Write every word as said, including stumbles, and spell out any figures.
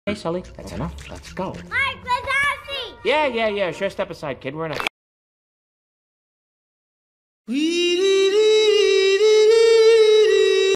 Hey, Sully, that's enough. Let's go. Mike Wazowski! Yeah, yeah, yeah. Sure, step aside, kid. We're in a...